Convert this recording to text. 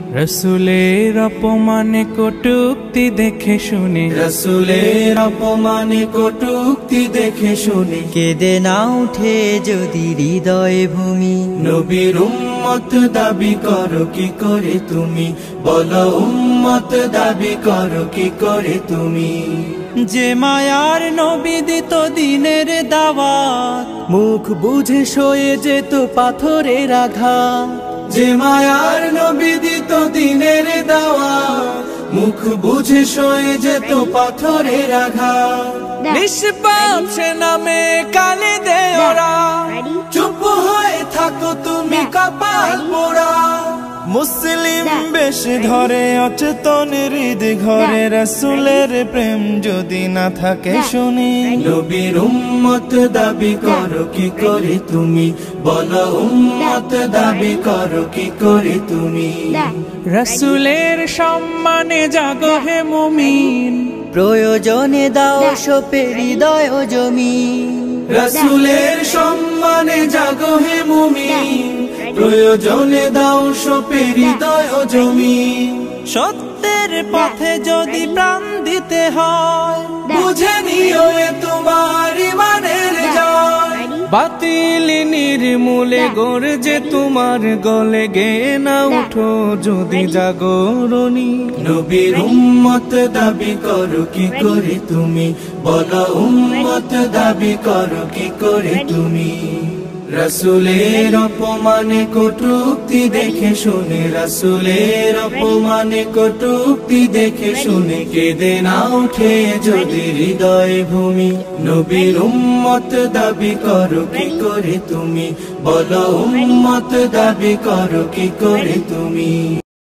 রসুলের অপমানে কটূক্তি দেখে শুনে, রসুলের অপমানে কটূক্তি দেখে শুনে কেঁদে না উঠে যদি হৃদয় ভূমি। নবীর উম্মত দাবি করো কি করে তুমি, বলো উম্মত দাবি করো কি করে তুমি। যে মায়ার নবী দিত দিনের দাওয়াত, মুখ বুঝে সয়ে যেত পাথরের আঘাত। যে মায়ার নবী দিত দিনের দাওয়াত, মুখ বুঝে সয়ে যেত পাথরের আঘাত। নিষ্পাপ সে নামে কালি দে ওরা, চুপ হয়ে থাকো তুমি কপাল পোড়া। মুসলিম বেশ ধরে অচেতন হৃদ ঘরে, রসুলের প্রেম যদি না থাকে শুনি। নবীর উম্মত দাবি করো কি করে তুমি, বলো উম্মত দাবি করো কি করে তুমি। রসুলের সম্মানে জাগো হে মুমিন, প্রয়োজনে দাও সপে হৃদয় জমিন। রসুলের সম্মানে জাগো হে মুমিন, প্রয়োজনে দাও সপে হৃদয় জমিন। সত্যের পথে যদি প্রাণ দিতে হয়, বুঝে নিও এ তোমার ইমানের জয়। বাতিল নির্মূলে গর্জে তোমার গলে, গে না উঠো যদি জাগরণী। নবীর উম্মত দাবি করো কি করে তুমি, বলো উম্মত দাবি করো কি করে তুমি। রসুলের অপমানে কটূক্তি দেখে শুনে, রসুলের অপমানে কটূক্তি দেখে শুনে কেঁদে না উঠে যদি হৃদয় ভূমি। নবীর উম্মত দাবি করো কি করে তুমি, বলো উম্মত দাবি করো কি করে তুমি।